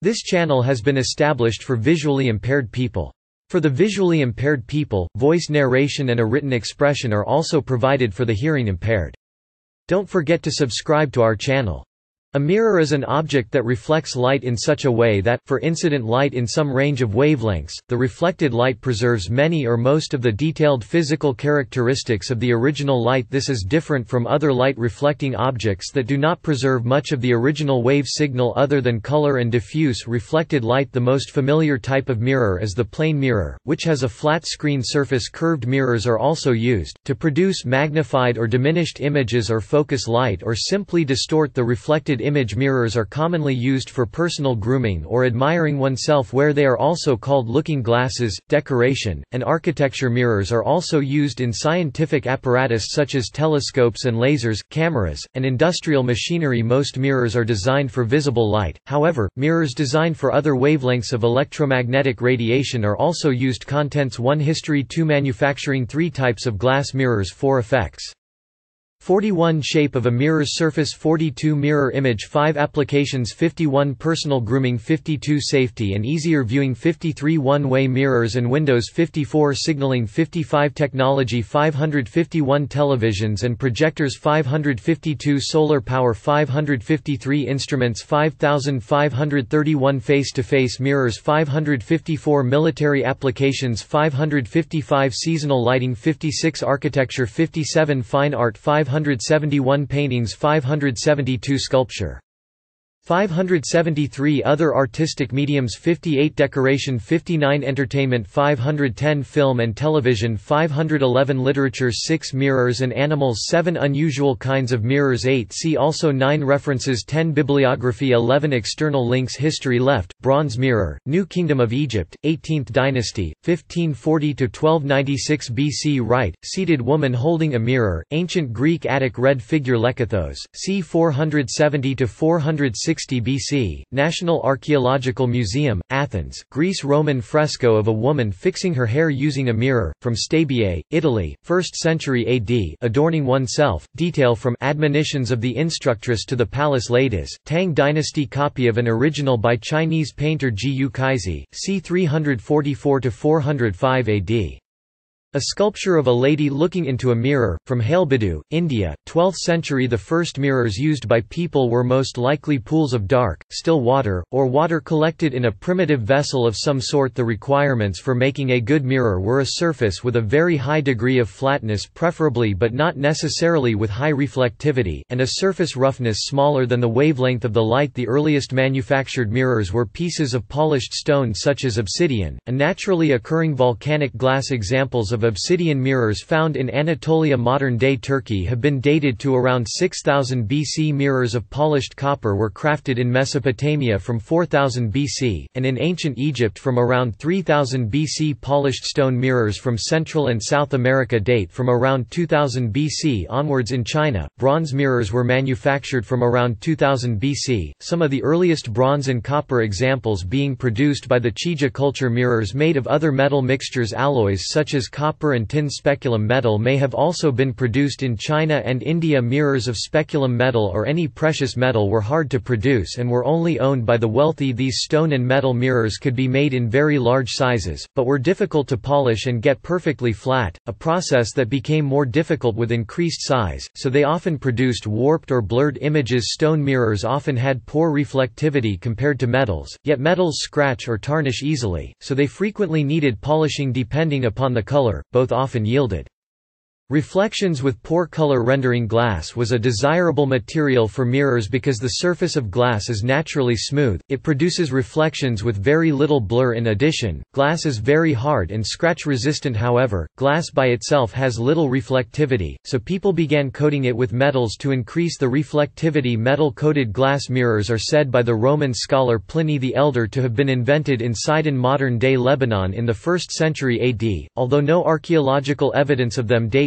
This channel has been established for visually impaired people. For the visually impaired people, voice narration and a written expression are also provided for the hearing impaired. Don't forget to subscribe to our channel. A mirror is an object that reflects light in such a way that, for incident light in some range of wavelengths, the reflected light preserves many or most of the detailed physical characteristics of the original light. This is different from other light-reflecting objects that do not preserve much of the original wave signal other than color and diffuse reflected light. The most familiar type of mirror is the plane mirror, which has a flat screen surface. Curved mirrors are also used, to produce magnified or diminished images or focus light or simply distort the reflected image. Mirrors are commonly used for personal grooming or admiring oneself, where they are also called looking glasses, decoration, and architecture. Mirrors are also used in scientific apparatus such as telescopes and lasers, cameras, and industrial machinery. Most mirrors are designed for visible light, however, mirrors designed for other wavelengths of electromagnetic radiation are also used. Contents: 1. History. 2. Manufacturing. 3 Types of glass mirrors. 4 Effects. 41. Shape of a mirror's surface. 42. Mirror image. 5 Applications. 51. Personal grooming. 52. Safety and easier viewing. 53. One-way mirrors and windows. 54. Signaling. 55. Technology. 551. Televisions and projectors. 552. Solar power. 553. Instruments. 5531. Face-to-face mirrors. 554. Military applications. 555. Seasonal lighting. 56. Architecture. 57. Fine art. 571. Paintings. 572. Sculpture. 573. Other artistic mediums. 58. Decoration. 59. Entertainment. 510. Film and television. 511. Literature. 6. Mirrors and animals. 7. Unusual kinds of mirrors. 8. See also. 9. References. 10. Bibliography. 11. External links. History. Left. Bronze mirror, New Kingdom of Egypt, 18th dynasty, 1540–1296 BC. Right, seated woman holding a mirror, Ancient Greek Attic red figure Lekathos, c. 470–460 BC, National Archaeological Museum, Athens, Greece. Roman fresco of a woman fixing her hair using a mirror, from Stabiae, Italy, 1st century AD, adorning oneself. Detail from Admonitions of the Instructress to the Palace Ladies, Tang Dynasty. Copy of an original by Chinese painter Ji Kaizi, c. 344–405 AD. A sculpture of a lady looking into a mirror, from Hailbadu, India, 12th century. The first mirrors used by people were most likely pools of dark, still water, or water collected in a primitive vessel of some sort. The requirements for making a good mirror were a surface with a very high degree of flatness, preferably but not necessarily with high reflectivity, and a surface roughness smaller than the wavelength of the light. The earliest manufactured mirrors were pieces of polished stone such as obsidian, and naturally occurring volcanic glass. Examples of obsidian mirrors found in Anatolia. Modern-day Turkey have been dated to around 6000 BC. Mirrors of polished copper were crafted in Mesopotamia from 4000 BC, and in ancient Egypt from around 3000 BC. Polished stone mirrors from Central and South America date from around 2000 BC onwards. In China, bronze mirrors were manufactured from around 2000 BC, some of the earliest bronze and copper examples being produced by the Chija culture. Mirrors made of other metal mixtures, alloys such as copper and tin. Speculum metal may have also been produced in China and India. Mirrors of speculum metal or any precious metal were hard to produce and were only owned by the wealthy. These stone and metal mirrors could be made in very large sizes, but were difficult to polish and get perfectly flat, a process that became more difficult with increased size, so they often produced warped or blurred images. Stone mirrors often had poor reflectivity compared to metals, yet metals scratch or tarnish easily, so they frequently needed polishing depending upon the color. Both often yielded reflections with poor color rendering. Glass was a desirable material for mirrors because the surface of glass is naturally smooth, it produces reflections with very little blur. In addition, glass is very hard and scratch resistant. However, glass by itself has little reflectivity, so people began coating it with metals to increase the reflectivity. Metal-coated glass mirrors are said by the Roman scholar Pliny the Elder to have been invented in Sidon, modern-day Lebanon, in the 1st century AD, although no archaeological evidence of them date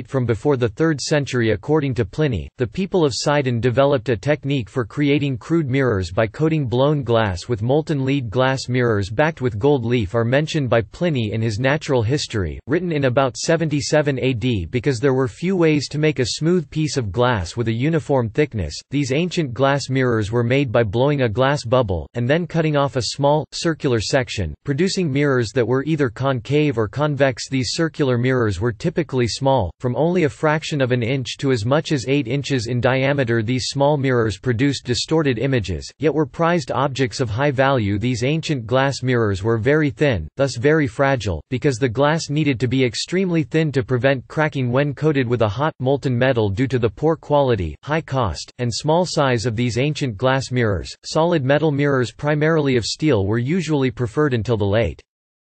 from before the 3rd century according to Pliny. The people of Sidon developed a technique for creating crude mirrors by coating blown glass with molten lead. Glass mirrors backed with gold leaf are mentioned by Pliny in his Natural History, written in about 77 AD. Because there were few ways to make a smooth piece of glass with a uniform thickness, these ancient glass mirrors were made by blowing a glass bubble, and then cutting off a small, circular section, producing mirrors that were either concave or convex. These circular mirrors were typically small, from only a fraction of an inch to as much as 8 inches in diameter. These small mirrors produced distorted images, yet were prized objects of high value. These ancient glass mirrors were very thin, thus very fragile, because the glass needed to be extremely thin to prevent cracking when coated with a hot, molten metal. Due to the poor quality, high cost, and small size of these ancient glass mirrors, solid metal mirrors primarily of steel were usually preferred until the late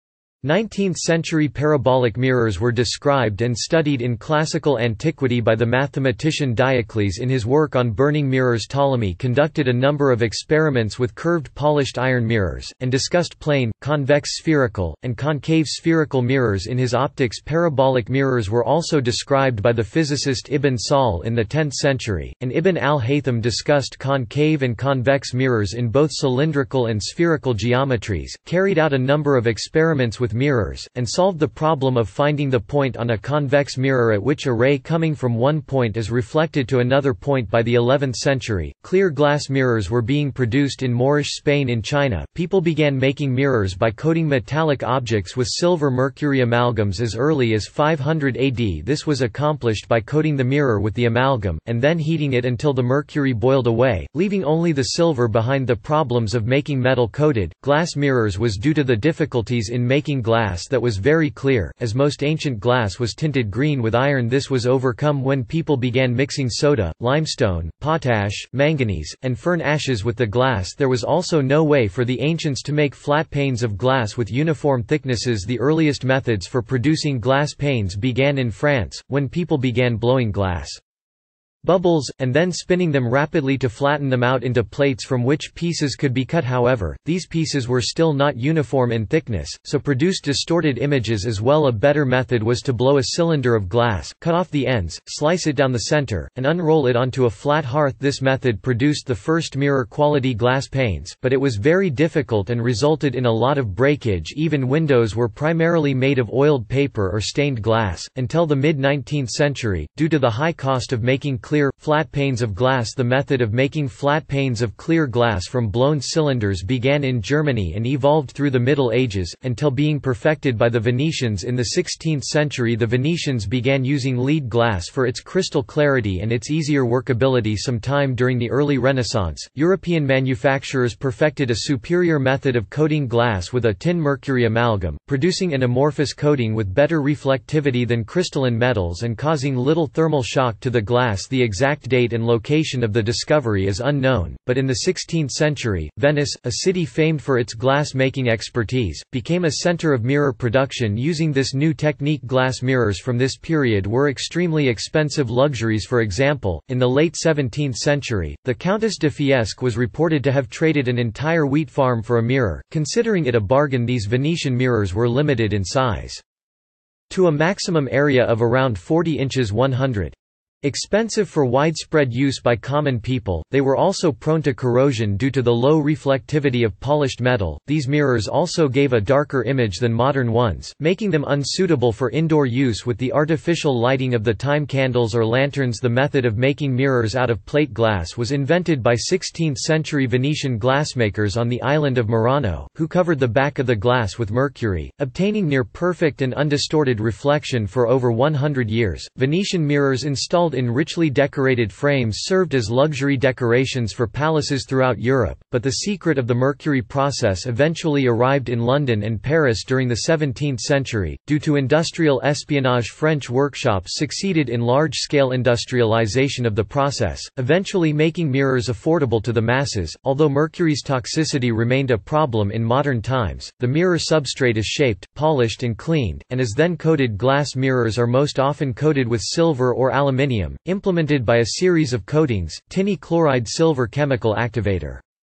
19th-century. Parabolic mirrors were described and studied in classical antiquity by the mathematician Diocles in his work on burning mirrors. Ptolemy conducted a number of experiments with curved polished iron mirrors, and discussed plane, convex spherical, and concave spherical mirrors in his Optics. Parabolic mirrors were also described by the physicist Ibn Sahl in the 10th century, and Ibn al-Haytham discussed concave and convex mirrors in both cylindrical and spherical geometries, carried out a number of experiments with mirrors, and solved the problem of finding the point on a convex mirror at which a ray coming from one point is reflected to another point. By the 11th century, clear glass mirrors were being produced in Moorish Spain. In China, people began making mirrors by coating metallic objects with silver mercury amalgams as early as 500 AD. This was accomplished by coating the mirror with the amalgam, and then heating it until the mercury boiled away, leaving only the silver behind. The problems of making metal-coated, glass mirrors was due to the difficulties in making glass that was very clear, as most ancient glass was tinted green with iron. This was overcome when people began mixing soda, limestone, potash, manganese, and fern ashes with the glass. There was also no way for the ancients to make flat panes of glass with uniform thicknesses. The earliest methods for producing glass panes began in France, when people began blowing glass bubbles, and then spinning them rapidly to flatten them out into plates from which pieces could be cut. However, these pieces were still not uniform in thickness, so produced distorted images as well. A better method was to blow a cylinder of glass, cut off the ends, slice it down the center, and unroll it onto a flat hearth. This method produced the first mirror-quality glass panes, but it was very difficult and resulted in a lot of breakage. Even windows were primarily made of oiled paper or stained glass, until the mid-19th century, due to the high cost of making clear, flat panes of glass. The method of making flat panes of clear glass from blown cylinders began in Germany and evolved through the Middle Ages, until being perfected by the Venetians in the 16th century. The Venetians began using lead glass for its crystal clarity and its easier workability. Sometime during the early Renaissance, European manufacturers perfected a superior method of coating glass with a tin mercury amalgam, producing an amorphous coating with better reflectivity than crystalline metals and causing little thermal shock to the glass. The exact date and location of the discovery is unknown, but in the 16th century, Venice, a city famed for its glass-making expertise, became a center of mirror production using this new technique. Glass mirrors from this period were extremely expensive luxuries. For example, in the late 17th century, the Countess de Fiesque was reported to have traded an entire wheat farm for a mirror. Considering it a bargain, these Venetian mirrors were limited in size to a maximum area of around 40 inches 100. Expensive for widespread use by common people, they were also prone to corrosion due to the low reflectivity of polished metal. These mirrors also gave a darker image than modern ones, making them unsuitable for indoor use with the artificial lighting of the time. Candles or lanterns. The method of making mirrors out of plate glass was invented by 16th-century Venetian glassmakers on the island of Murano, who covered the back of the glass with mercury, obtaining near perfect and undistorted reflection for over 100 years. Venetian mirrors installed in richly decorated frames served as luxury decorations for palaces throughout Europe, but the secret of the mercury process eventually arrived in London and Paris during the 17th century. Due to industrial espionage, French workshops succeeded in large-scale industrialization of the process, eventually making mirrors affordable to the masses. Although mercury's toxicity remained a problem in modern times, the mirror substrate is shaped, polished and cleaned, and is then coated. Glass mirrors are most often coated with silver or aluminium, implemented by a series of coatings. Tinny chloride silver chemical activator.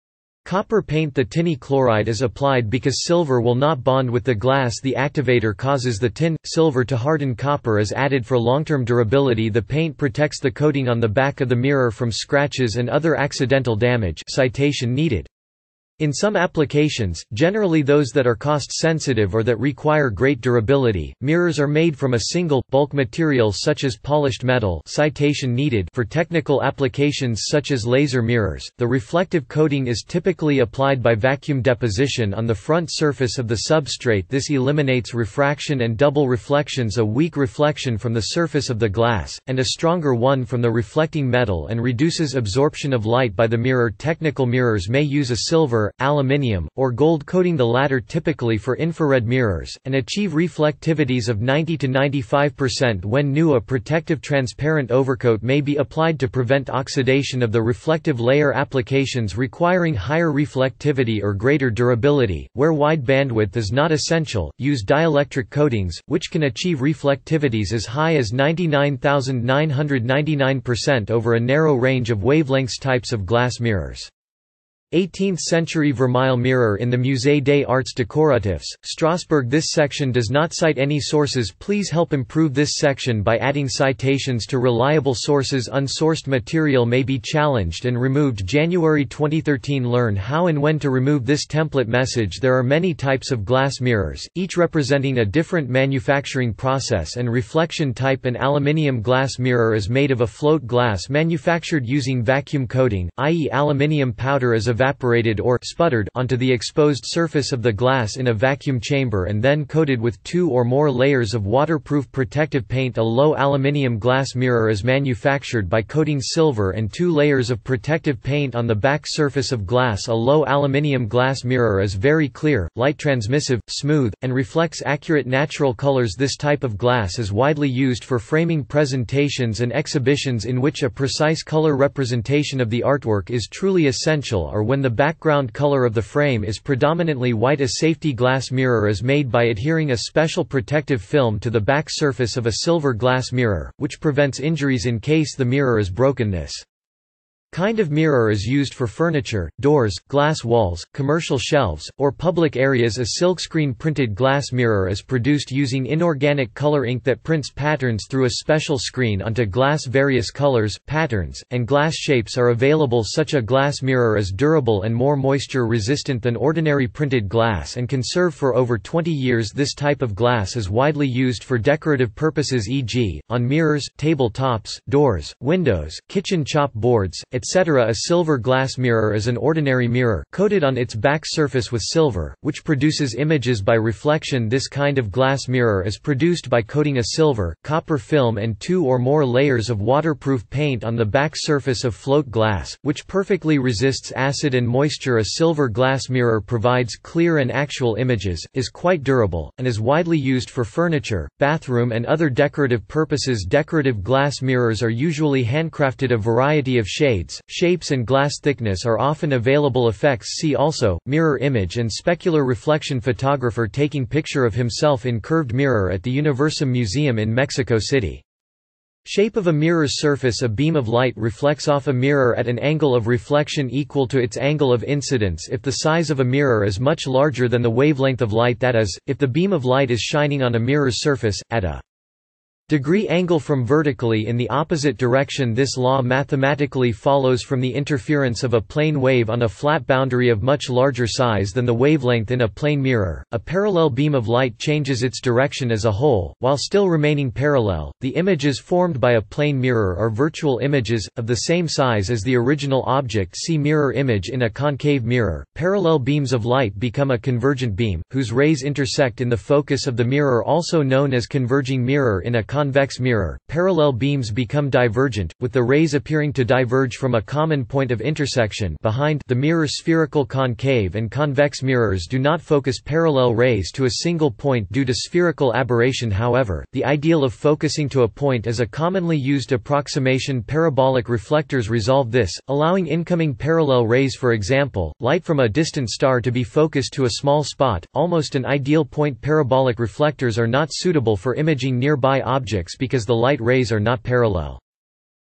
Copper paint. The tinny chloride is applied because silver will not bond with the glass. The activator causes the tin, silver to harden. Copper is added for long-term durability. The paint protects the coating on the back of the mirror from scratches and other accidental damage. Citation needed. In some applications, generally those that are cost-sensitive or that require great durability, mirrors are made from a single, bulk material such as polished metal. Citation needed. For technical applications such as laser mirrors, the reflective coating is typically applied by vacuum deposition on the front surface of the substrate. This eliminates refraction and double reflections, a weak reflection from the surface of the glass, and a stronger one from the reflecting metal, and reduces absorption of light by the mirror. Technical mirrors may use a silver, aluminium, or gold coating, the latter typically for infrared mirrors, and achieve reflectivities of 90 to 95%. When new, a protective transparent overcoat may be applied to prevent oxidation of the reflective layer. Applications requiring higher reflectivity or greater durability, where wide bandwidth is not essential, use dielectric coatings, which can achieve reflectivities as high as 99,999% over a narrow range of wavelengths. Types of glass mirrors. 18th-century Vermeil mirror in the Musée des Arts Décoratifs, Strasbourg. This section does not cite any sources. Please help improve this section by adding citations to reliable sources. Unsourced material may be challenged and removed. January 2013. Learn how and when to remove this template message. There are many types of glass mirrors, each representing a different manufacturing process and reflection type. An aluminium glass mirror is made of a float glass manufactured using vacuum coating, i.e. aluminium powder is evaporated or sputtered onto the exposed surface of the glass in a vacuum chamber and then coated with 2 or more layers of waterproof protective paint. A low aluminium glass mirror is manufactured by coating silver and 2 layers of protective paint on the back surface of glass. A low aluminium glass mirror is very clear, light transmissive, smooth, and reflects accurate natural colors. This type of glass is widely used for framing presentations and exhibitions in which a precise color representation of the artwork is truly essential, or when the background color of the frame is predominantly white. A safety glass mirror is made by adhering a special protective film to the back surface of a silver glass mirror, which prevents injuries in case the mirror is broken. This kind of mirror is used for furniture, doors, glass walls, commercial shelves, or public areas. A silkscreen printed glass mirror is produced using inorganic color ink that prints patterns through a special screen onto glass. Various colors, patterns, and glass shapes are available. Such a glass mirror is durable and more moisture resistant than ordinary printed glass and can serve for over 20 years. This type of glass is widely used for decorative purposes, e.g., on mirrors, tabletops, doors, windows, kitchen chop boards, etc. A silver glass mirror is an ordinary mirror, coated on its back surface with silver, which produces images by reflection. This kind of glass mirror is produced by coating a silver, copper film and 2 or more layers of waterproof paint on the back surface of float glass, which perfectly resists acid and moisture. A silver glass mirror provides clear and actual images, is quite durable, and is widely used for furniture, bathroom and other decorative purposes. Decorative glass mirrors are usually handcrafted. A variety of shades, shapes and glass thickness are often available. Effects. See also, mirror image and specular reflection. Photographer taking picture of himself in curved mirror at the Universum Museum in Mexico City. Shape of a mirror's surface. A beam of light reflects off a mirror at an angle of reflection equal to its angle of incidence if the size of a mirror is much larger than the wavelength of light, that is, if the beam of light is shining on a mirror's surface, at a degree angle from vertically in the opposite direction. This law mathematically follows from the interference of a plane wave on a flat boundary of much larger size than the wavelength in a plane mirror. A parallel beam of light changes its direction as a whole, while still remaining parallel. The images formed by a plane mirror are virtual images, of the same size as the original object. See mirror image. In a concave mirror, parallel beams of light become a convergent beam, whose rays intersect in the focus of the mirror, also known as converging mirror. In a convex mirror, parallel beams become divergent, with the rays appearing to diverge from a common point of intersection behind the mirror. Spherical. Concave and convex mirrors do not focus parallel rays to a single point due to spherical aberration. However, the ideal of focusing to a point is a commonly used approximation. Parabolic reflectors resolve this, allowing incoming parallel rays, for example, light from a distant star, to be focused to a small spot, almost an ideal point. Parabolic reflectors are not suitable for imaging nearby objects because the light rays are not parallel.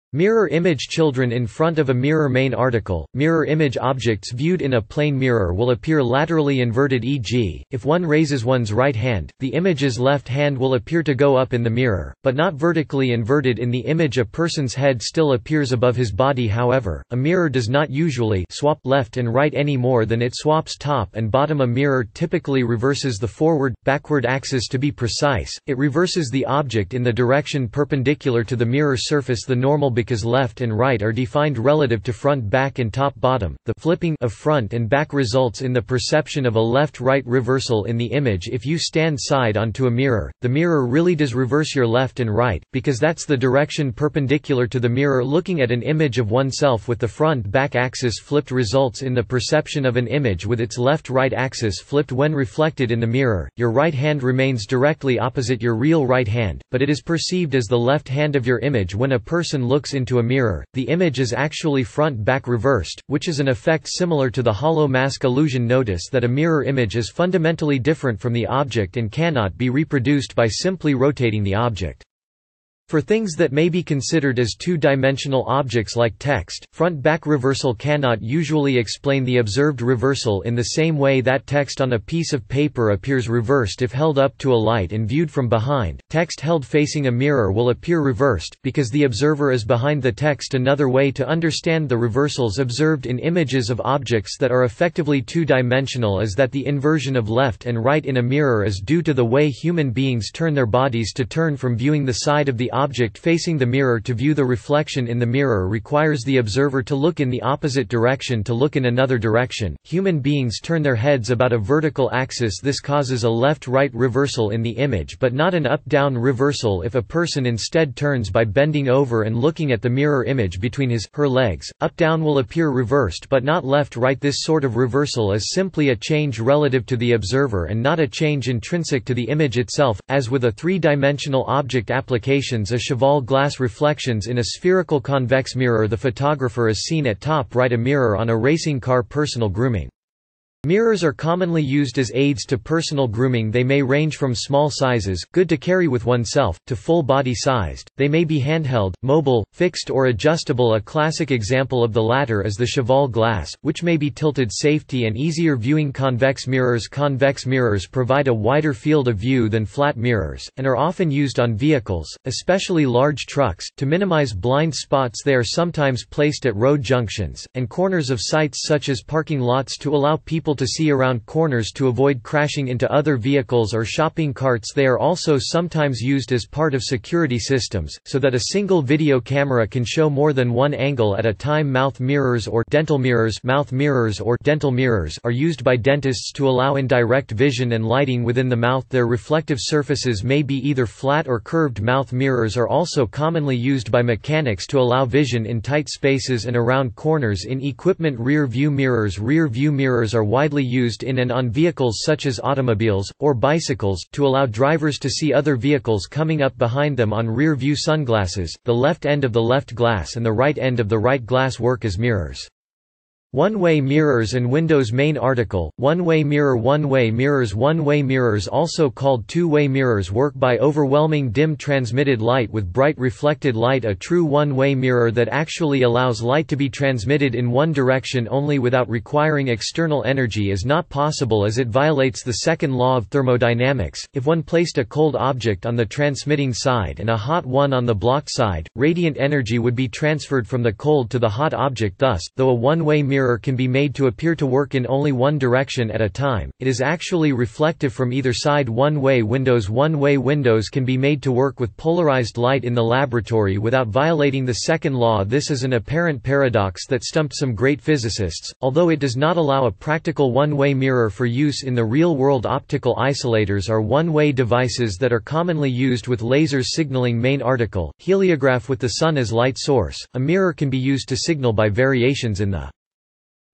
Mirror image. Children in front of a mirror. Main article. Mirror image. Objects viewed in a plane mirror will appear laterally inverted, e.g., if one raises one's right hand, the image's left hand will appear to go up in the mirror, but not vertically inverted in the image. A person's head still appears above his body. However, a mirror does not usually swap left and right any more than it swaps top and bottom. A mirror typically reverses the forward-backward axis. To be precise, it reverses the object in the direction perpendicular to the mirror surface. The normal because left and right are defined relative to front, back and top, bottom. The flipping of front and back results in the perception of a left-right reversal in the image. If you stand side onto a mirror, the mirror really does reverse your left and right, because that's the direction perpendicular to the mirror. Looking at an image of oneself with the front-back axis flipped results in the perception of an image with its left-right axis flipped. When reflected in the mirror, your right hand remains directly opposite your real right hand, but it is perceived as the left hand of your image. When a person looks into a mirror, the image is actually front-back reversed, which is an effect similar to the hollow mask illusion. Notice that a mirror image is fundamentally different from the object and cannot be reproduced by simply rotating the object. For things that may be considered as two-dimensional objects like text, front-back reversal cannot usually explain the observed reversal in the same way that text on a piece of paper appears reversed if held up to a light and viewed from behind. Text held facing a mirror will appear reversed, because the observer is behind the text. Another way to understand the reversals observed in images of objects that are effectively two-dimensional is that the inversion of left and right in a mirror is due to the way human beings turn their bodies. To turn from viewing the side of the object facing the mirror to view the reflection in the mirror requires the observer to look in the opposite direction. To look in another direction, human beings turn their heads about a vertical axis. This causes a left-right reversal in the image but not an up-down reversal. If a person instead turns by bending over and looking at the mirror image between his/her legs, up-down will appear reversed but not left-right. This sort of reversal is simply a change relative to the observer and not a change intrinsic to the image itself. As with a three-dimensional object application, a cheval glass reflections in a spherical convex mirror. The photographer is seen at top right. A mirror on a racing car. Personal grooming. Mirrors are commonly used as aids to personal grooming. They may range from small sizes, good to carry with oneself, to full-body sized. They may be handheld, mobile, fixed or adjustable. A classic example of the latter is the cheval glass, which may be tilted. Safety and easier viewing. Convex mirrors. Convex mirrors provide a wider field of view than flat mirrors, and are often used on vehicles, especially large trucks, to minimize blind spots. They are sometimes placed at road junctions, and corners of sites such as parking lots to allow people to see around corners to avoid crashing into other vehicles or shopping carts. They are also sometimes used as part of security systems, so that a single video camera can show more than one angle at a time. Mouth mirrors or dental mirrors. Mouth mirrors or dental mirrors are used by dentists to allow indirect vision and lighting within the mouth. Their reflective surfaces may be either flat or curved. Mouth mirrors are also commonly used by mechanics to allow vision in tight spaces and around corners in equipment. Rear view mirrors. Rear view mirrors are widely used in and on vehicles such as automobiles, or bicycles, to allow drivers to see other vehicles coming up behind them. On rear view sunglasses, the left end of the left glass and the right end of the right glass work as mirrors. One-way mirrors and windows. Main article. One-way mirror. One-way mirrors. One-way mirrors, also called two-way mirrors, work by overwhelming dim transmitted light with bright reflected light. A true one-way mirror that actually allows light to be transmitted in one direction only without requiring external energy is not possible, as it violates the second law of thermodynamics. If one placed a cold object on the transmitting side and a hot one on the blocked side, radiant energy would be transferred from the cold to the hot object. Thus, though a one-way mirror can be made to appear to work in only one direction at a time, it is actually reflective from either side. One-way windows. One-way windows can be made to work with polarized light in the laboratory without violating the second law. This is an apparent paradox that stumped some great physicists, although it does not allow a practical one-way mirror for use in the real world. Optical isolators are one-way devices that are commonly used with lasers signaling. Main article. Heliograph. With the sun as light source, a mirror can be used to signal by variations in the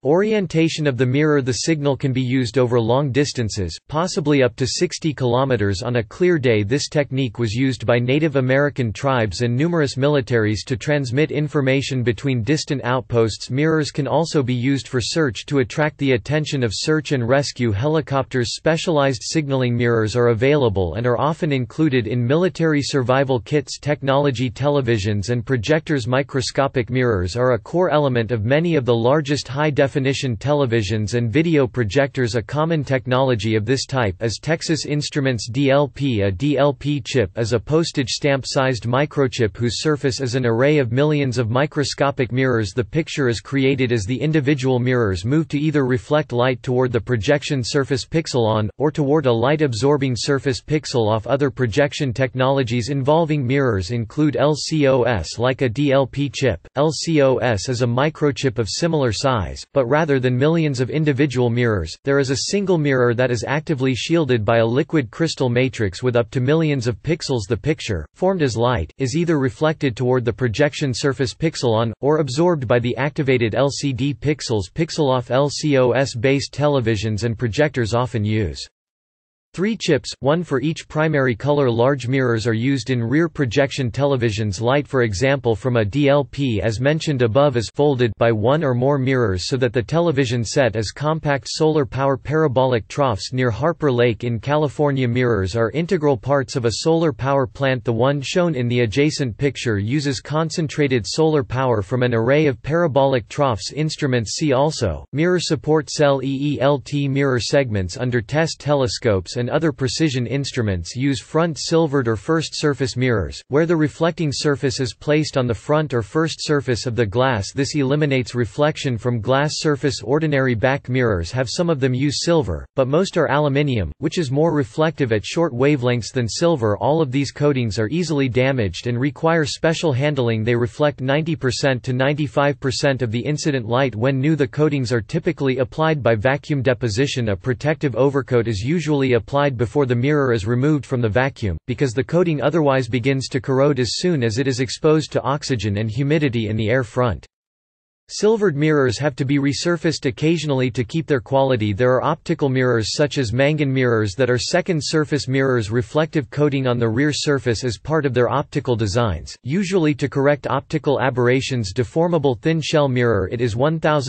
Orientation of the mirror. The signal can be used over long distances, possibly up to 60 km on a clear day. This technique was used by Native American tribes and numerous militaries to transmit information between distant outposts. Mirrors can also be used for search to attract the attention of search and rescue helicopters. Specialized signaling mirrors are available and are often included in military survival kits. Technology. Televisions and projectors. Microscopic mirrors are a core element of many of the largest high-definition televisions and video projectors. A common technology of this type is Texas Instruments DLP. A DLP chip is a postage stamp-sized microchip whose surface is an array of millions of microscopic mirrors. The picture is created as the individual mirrors move to either reflect light toward the projection surface pixel on, or toward a light-absorbing surface pixel off. Other projection technologies involving mirrors include LCOS. Like a DLP chip, LCOS is a microchip of similar size, but rather than millions of individual mirrors, there is a single mirror that is actively shielded by a liquid crystal matrix with up to millions of pixels. The picture, formed as light, is either reflected toward the projection surface pixel on, or absorbed by the activated LCD pixels. Pixel-off. LCOS-based televisions and projectors often use 3 chips, one for each primary color. Large mirrors are used in rear projection televisions. Light, for example, from a DLP as mentioned above, is folded by one or more mirrors so that the television set is compact. Solar power. Parabolic troughs near Harper Lake in California. Mirrors are integral parts of a solar power plant. The one shown in the adjacent picture uses concentrated solar power from an array of parabolic troughs. Instruments. See also, mirror support cell. EELT. Mirror segments under test telescopes and other precision instruments use front silvered or first surface mirrors, where the reflecting surface is placed on the front or first surface of the glass. This eliminates reflection from glass surface. Ordinary back mirrors have some of them use silver, but most are aluminium, which is more reflective at short wavelengths than silver. All of these coatings are easily damaged and require special handling. They reflect 90% to 95% of the incident light when new. The coatings are typically applied by vacuum deposition. A protective overcoat is usually applied before the mirror is removed from the vacuum, because the coating otherwise begins to corrode as soon as it is exposed to oxygen and humidity in the air front. Silvered mirrors have to be resurfaced occasionally to keep their quality. There are optical mirrors such as Mangan mirrors that are second surface mirrors. Reflective coating on the rear surface is part of their optical designs, usually to correct optical aberrations. Deformable thin shell mirror. It is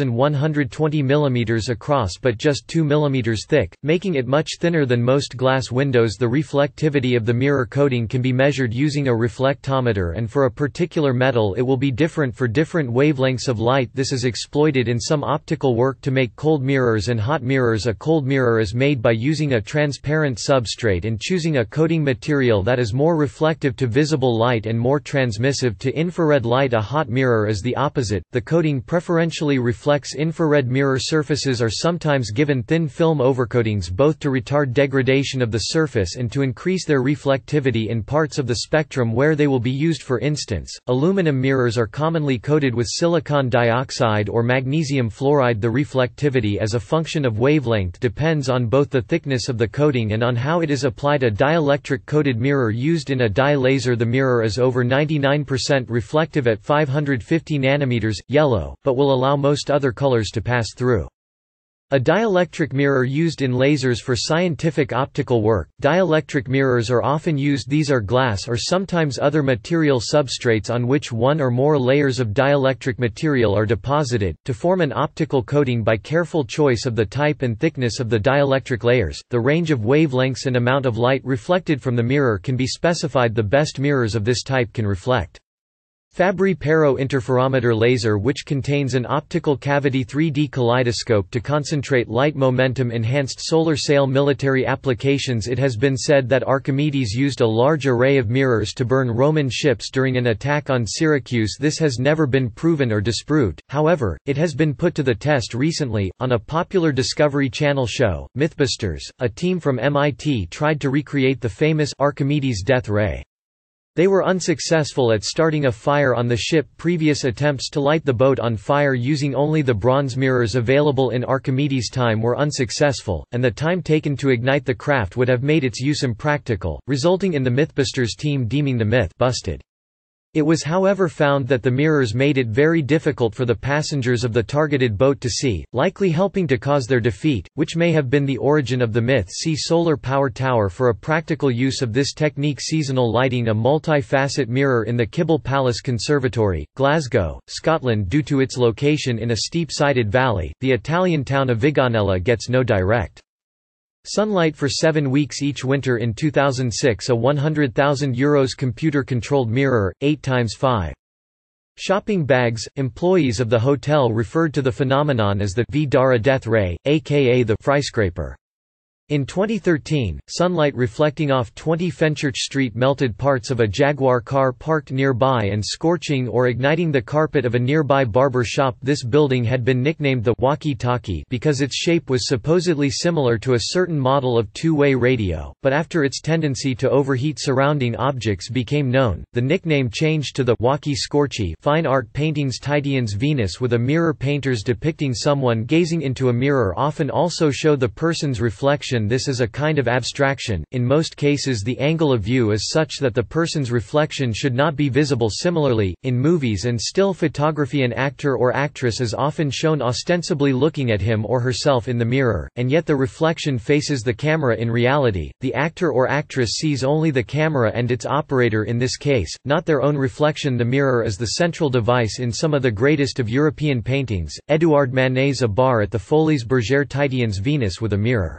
1120 mm across but just 2 mm thick, making it much thinner than most glass windows. The reflectivity of the mirror coating can be measured using a reflectometer, and for a particular metal it will be different for different wavelengths of light. This is exploited in some optical work to make cold mirrors and hot mirrors. A cold mirror is made by using a transparent substrate and choosing a coating material that is more reflective to visible light and more transmissive to infrared light. A hot mirror is the opposite. The coating preferentially reflects infrared. Mirror surfaces are sometimes given thin film overcoatings both to retard degradation of the surface and to increase their reflectivity in parts of the spectrum where they will be used. For instance, aluminum mirrors are commonly coated with silicon dioxide or magnesium fluoride. The reflectivity as a function of wavelength depends on both the thickness of the coating and on how it is applied. A dielectric coated mirror used in a dye laser. The mirror is over 99% reflective at 550 nanometers, yellow, but will allow most other colors to pass through. A dielectric mirror used in lasers for scientific optical work. Dielectric mirrors are often used. These are glass or sometimes other material substrates on which one or more layers of dielectric material are deposited, to form an optical coating by careful choice of the type and thickness of the dielectric layers. The range of wavelengths and amount of light reflected from the mirror can be specified. The best mirrors of this type can reflect Fabry-Perot interferometer laser, which contains an optical cavity 3D kaleidoscope to concentrate light. Momentum enhanced solar sail. Military applications. It has been said that Archimedes used a large array of mirrors to burn Roman ships during an attack on Syracuse. This has never been proven or disproved, however, it has been put to the test recently. On a popular Discovery Channel show, Mythbusters, a team from MIT tried to recreate the famous Archimedes death ray. They were unsuccessful at starting a fire on the ship. Previous attempts to light the boat on fire using only the bronze mirrors available in Archimedes' time were unsuccessful, and the time taken to ignite the craft would have made its use impractical, resulting in the Mythbusters team deeming the myth busted. It was however found that the mirrors made it very difficult for the passengers of the targeted boat to see, likely helping to cause their defeat, which may have been the origin of the myth. See Solar Power Tower for a practical use of this technique. Seasonal lighting. A multi-facet mirror in the Kibble Palace Conservatory, Glasgow, Scotland. Due to its location in a steep-sided valley, the Italian town of Viganella gets no direct sunlight for 7 weeks each winter. In 2006, a €100,000 computer-controlled mirror, 8x5 shopping bags. Employees of the hotel referred to the phenomenon as the V-Dara death ray, aka the skyscraper. In 2013, sunlight reflecting off 20 Fenchurch Street melted parts of a Jaguar car parked nearby and scorching or igniting the carpet of a nearby barber shop. This building had been nicknamed the walkie-talkie because its shape was supposedly similar to a certain model of two-way radio, but after its tendency to overheat surrounding objects became known, the nickname changed to the walkie-scorchy. Fine art paintings. Titian's Venus with a mirror. Painters depicting someone gazing into a mirror often also show the person's reflection. This is a kind of abstraction. In most cases the angle of view is such that the person's reflection should not be visible. Similarly, in movies and still photography an actor or actress is often shown ostensibly looking at him or herself in the mirror, and yet the reflection faces the camera. In reality, the actor or actress sees only the camera and its operator, in this case, not their own reflection. The mirror is the central device in some of the greatest of European paintings. Édouard Manet's A Bar at the Folies Bergère. Titian's Venus with a mirror.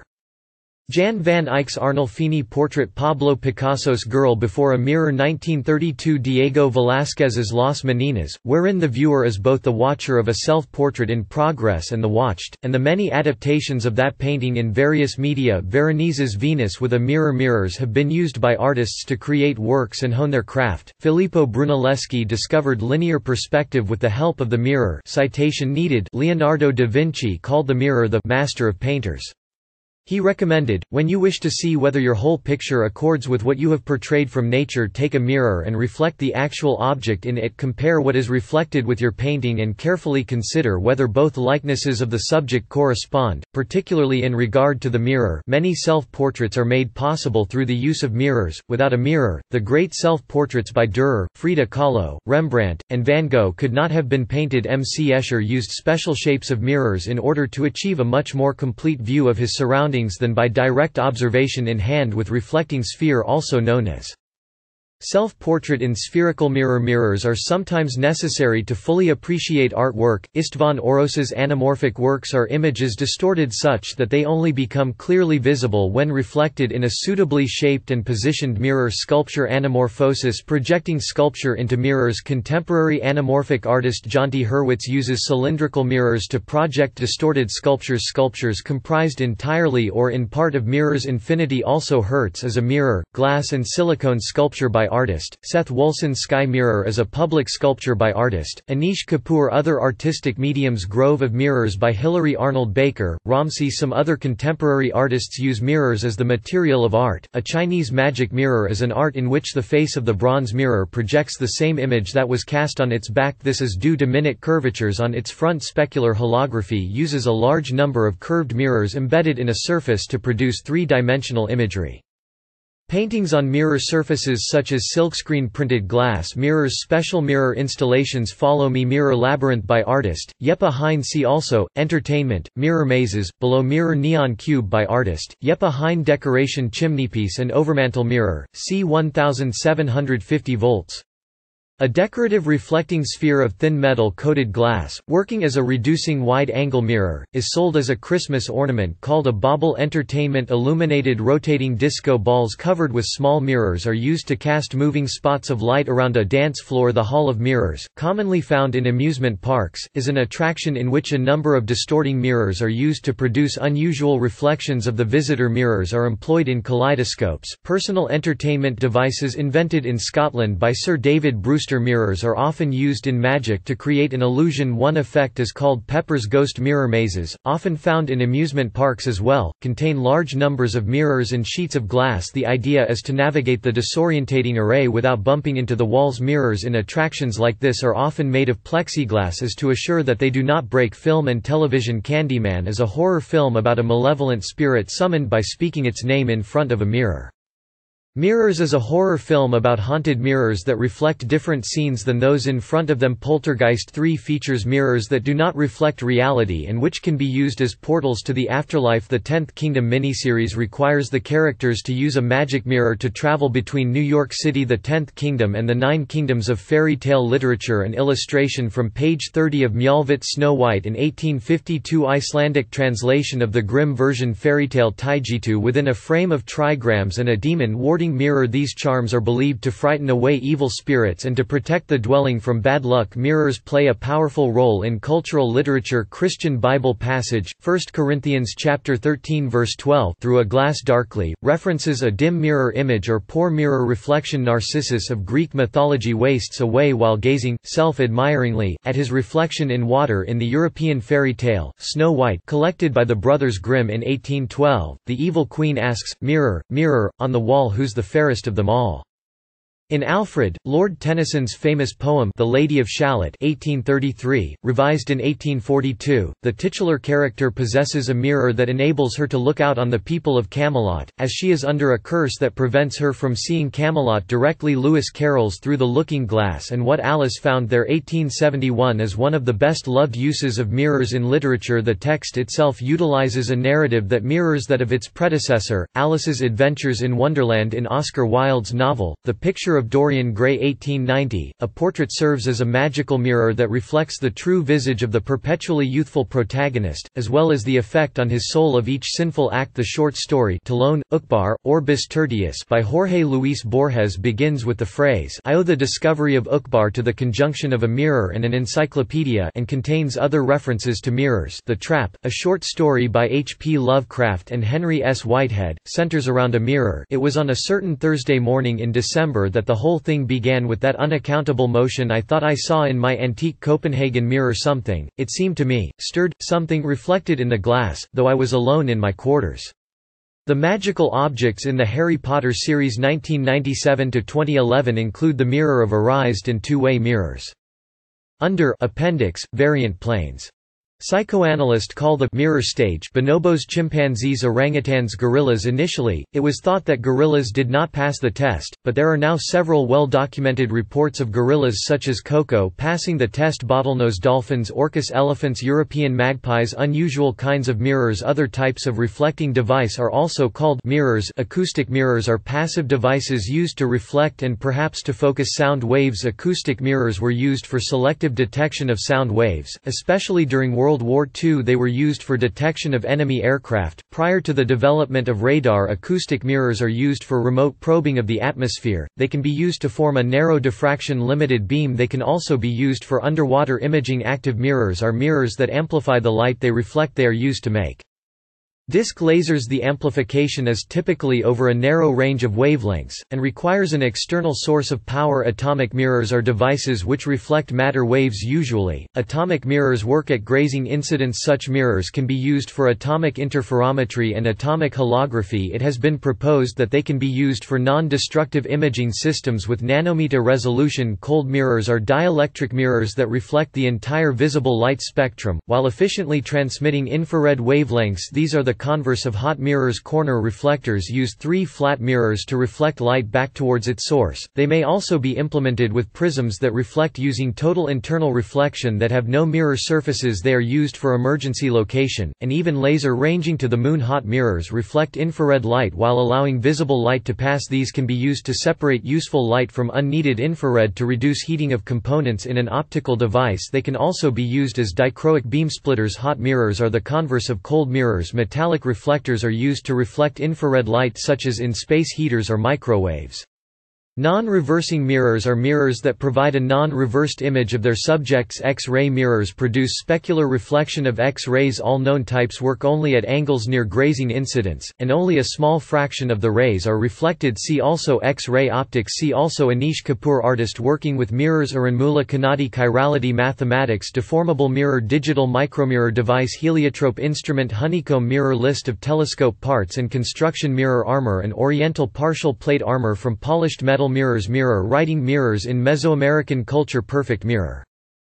Jan van Eyck's Arnolfini portrait. Pablo Picasso's Girl Before a Mirror. 1932. Diego Velázquez's Las Meninas, wherein the viewer is both the watcher of a self-portrait in progress and the watched, and the many adaptations of that painting in various media. Veronese's Venus with a Mirror. Mirrors have been used by artists to create works and hone their craft. Filippo Brunelleschi discovered linear perspective with the help of the mirror. Citation needed. Leonardo da Vinci called the mirror the master of painters. He recommended, when you wish to see whether your whole picture accords with what you have portrayed from nature, take a mirror and reflect the actual object in it. Compare what is reflected with your painting and carefully consider whether both likenesses of the subject correspond, particularly in regard to the mirror. Many self-portraits are made possible through the use of mirrors. Without a mirror, the great self-portraits by Dürer, Frida Kahlo, Rembrandt, and Van Gogh could not have been painted. M. C. Escher used special shapes of mirrors in order to achieve a much more complete view of his surroundings than by direct observation in hand with reflecting sphere, also known as self-portrait in spherical mirror. Mirrors are sometimes necessary to fully appreciate artwork. István Oros's anamorphic works are images distorted such that they only become clearly visible when reflected in a suitably shaped and positioned mirror. Sculpture. Anamorphosis, projecting sculpture into mirrors. Contemporary anamorphic artist Jonty Hurwitz uses cylindrical mirrors to project distorted sculptures. Sculptures comprised entirely or in part of mirrors. Infinity also Hertz is a mirror, glass and silicone sculpture by artist. Seth Woolson. Sky Mirror is a public sculpture by artist Anish Kapoor. Other artistic mediums. Grove of Mirrors by Hilary Arnold Baker, Ramsey. Some other contemporary artists use mirrors as the material of art. A Chinese magic mirror is an art in which the face of the bronze mirror projects the same image that was cast on its back. This is due to minute curvatures on its front. Specular holography uses a large number of curved mirrors embedded in a surface to produce three-dimensional imagery. Paintings on mirror surfaces such as silkscreen printed glass mirrors. Special mirror installations. Follow Me Mirror Labyrinth by artist Jeppe Hein. See also Entertainment, Mirror Mazes, Below Mirror Neon Cube by artist Jeppe Hein. Decoration Chimneypiece and Overmantel Mirror, C 1750 volts. A decorative reflecting sphere of thin metal-coated glass, working as a reducing wide-angle mirror, is sold as a Christmas ornament called a bauble. Entertainment. Illuminated rotating disco balls covered with small mirrors are used to cast moving spots of light around a dance floor. The Hall of Mirrors, commonly found in amusement parks, is an attraction in which a number of distorting mirrors are used to produce unusual reflections of the visitor. Mirrors are employed in kaleidoscopes. Personal entertainment devices invented in Scotland by Sir David Brewster. Mirrors are often used in magic to create an illusion. One effect is called Pepper's Ghost. Mirror mazes, often found in amusement parks as well, contain large numbers of mirrors and sheets of glass. The idea is to navigate the disorientating array without bumping into the walls. Mirrors in attractions like this are often made of plexiglass as to assure that they do not break. Film and television. Candyman is a horror film about a malevolent spirit summoned by speaking its name in front of a mirror. Mirrors is a horror film about haunted mirrors that reflect different scenes than those in front of them. Poltergeist 3 features mirrors that do not reflect reality and which can be used as portals to the afterlife. The 10th Kingdom miniseries requires the characters to use a magic mirror to travel between New York City, the 10th Kingdom, and the 9 kingdoms of fairy tale literature. An illustration from page 30 of Mjolvit Snow White, an 1852 Icelandic translation of the Grimm version fairytale Taijitu within a frame of trigrams and a demon warding mirror. These charms are believed to frighten away evil spirits and to protect the dwelling from bad luck. Mirrors play a powerful role in cultural literature. Christian Bible passage, 1 Corinthians chapter 13 verse 12, through a glass darkly, references a dim mirror image or poor mirror reflection. Narcissus of Greek mythology wastes away while gazing, self-admiringly, at his reflection in water in the European fairy tale, Snow White, collected by the Brothers Grimm in 1812. The evil queen asks, "Mirror, mirror, on the wall, who's the fairest of them all?" In Alfred, Lord Tennyson's famous poem The Lady of Shalott 1833, revised in 1842, the titular character possesses a mirror that enables her to look out on the people of Camelot, as she is under a curse that prevents her from seeing Camelot directly. Lewis Carroll's Through the Looking Glass and What Alice Found There 1871 is one of the best-loved uses of mirrors in literature. The text itself utilizes a narrative that mirrors that of its predecessor, Alice's Adventures in Wonderland. In Oscar Wilde's novel, The Picture of Dorian Gray 1890, a portrait serves as a magical mirror that reflects the true visage of the perpetually youthful protagonist, as well as the effect on his soul of each sinful act. The short story Talón, Uqbar, Orbis Tertius by Jorge Luis Borges begins with the phrase, "I owe the discovery of Uqbar to the conjunction of a mirror and an encyclopedia," and contains other references to mirrors. The Trap, a short story by H. P. Lovecraft and Henry S. Whitehead, centers around a mirror. It was on a certain Thursday morning in December that the whole thing began, with that unaccountable motion I thought I saw in my antique Copenhagen mirror. Something, it seemed to me, stirred, something reflected in the glass, though I was alone in my quarters. The magical objects in the Harry Potter series 1997 to 2011 include the Mirror of Arised and two-way mirrors. Under Appendix, variant planes. Psychoanalysts call the mirror stage bonobos, chimpanzees, orangutans, gorillas. Initially, it was thought that gorillas did not pass the test, but there are now several well-documented reports of gorillas such as Coco passing the test, bottlenose dolphins, orcas, elephants, European magpies. Unusual kinds of mirrors. Other types of reflecting device are also called mirrors. Acoustic mirrors are passive devices used to reflect and perhaps to focus sound waves. Acoustic mirrors were used for selective detection of sound waves, especially during World War II. They were used for detection of enemy aircraft. Prior to the development of radar, acoustic mirrors are used for remote probing of the atmosphere. They can be used to form a narrow diffraction limited beam. They can also be used for underwater imaging. Active mirrors are mirrors that amplify the light they reflect. They are used to make disc lasers. The amplification is typically over a narrow range of wavelengths, and requires an external source of power. Atomic mirrors are devices which reflect matter waves. Usually, atomic mirrors work at grazing incidence. Such mirrors can be used for atomic interferometry and atomic holography. It has been proposed that they can be used for non-destructive imaging systems with nanometer resolution. Cold mirrors are dielectric mirrors that reflect the entire visible light spectrum, while efficiently transmitting infrared wavelengths. These are the converse of hot mirrors. Corner reflectors use three flat mirrors to reflect light back towards its source. They may also be implemented with prisms that reflect using total internal reflection that have no mirror surfaces. They are used for emergency location, and even laser ranging to the moon. Hot mirrors reflect infrared light while allowing visible light to pass. These can be used to separate useful light from unneeded infrared to reduce heating of components in an optical device. They can also be used as dichroic beam splitters. Hot mirrors are the converse of cold mirrors. Metallic reflectors are used to reflect infrared light, such as in space heaters or microwaves. Non-reversing mirrors are mirrors that provide a non-reversed image of their subjects. X-ray mirrors produce specular reflection of X-rays. All known types work only at angles near grazing incidence, and only a small fraction of the rays are reflected. See also X-ray optics. See also Anish Kapoor, artist working with mirrors. Aranmula Kannadi, chirality mathematics. Deformable mirror, digital micromirror device, heliotrope instrument, honeycomb mirror. List of telescope parts and construction. Mirror armor, an oriental partial plate armor from polished metal. Mirrors. Mirror writing mirrors in Mesoamerican culture. Perfect mirror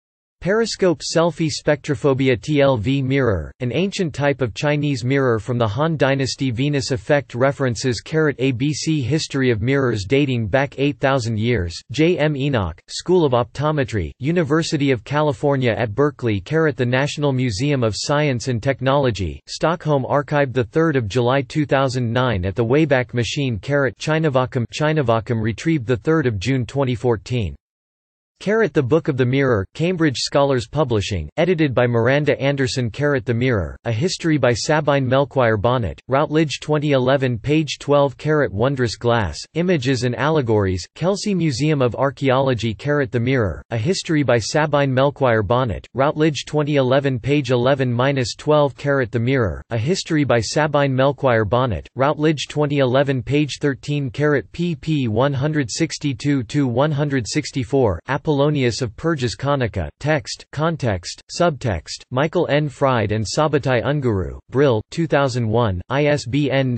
Periscope selfie spectrophobia TLV mirror, an ancient type of Chinese mirror from the Han Dynasty. Venus effect references ABC history of mirrors dating back 8,000 years. J. M. Enoch, School of Optometry, University of California at Berkeley. The National Museum of Science and Technology, Stockholm archived 3 July 2009 at the Wayback Machine. Chinavacum retrieved 3 June 2014. The Book of the Mirror, Cambridge Scholars Publishing, edited by Miranda Anderson. The Mirror, A History by Sabine Melchior Bonnet, Routledge 2011 page 12. Wondrous Glass, Images and Allegories, Kelsey Museum of Archaeology. The Mirror, A History by Sabine Melchior Bonnet, Routledge 2011 page 11–12. The Mirror, A History by Sabine Melchior Bonnet, Routledge 2011 page 13. pp 162–164. Apollonius of Pergas Conica, Text, Context, Subtext, Michael N. Fried and Sabatai Unguru, Brill, 2001, ISBN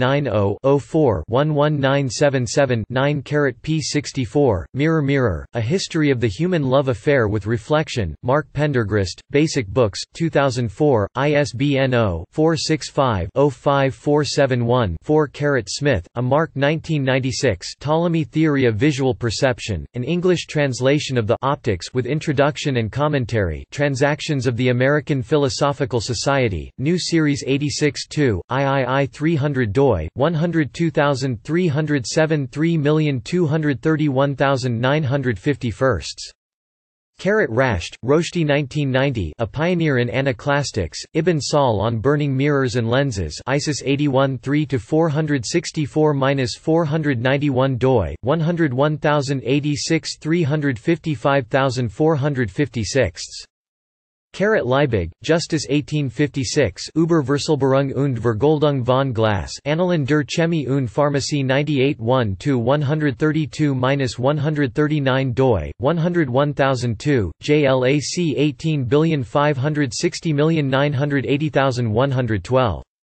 90-04-11977-9. p64, Mirror Mirror, A History of the Human Love Affair with Reflection, Mark Pendergrast, Basic Books, 2004, ISBN 0-465-05471-4. Smith, A. Mark 1996 Ptolemy Theory of Visual Perception, an English translation of the Optics with Introduction and Commentary, Transactions of the American Philosophical Society, New Series 86 2, III 300 doi, 102307 3231951. Rasht, Roshdi 1990 A Pioneer in Anaclastics, Ibn Sahl on Burning Mirrors and Lenses ISIS 81 3–464–491 doi, 101086 355456. Liebig, Justus 1856 Über Verselberung und Vergoldung von Glas Annalen der Chemie und Pharmacie 98 1–132–139 doi, 101002, JLAC 18560980,112.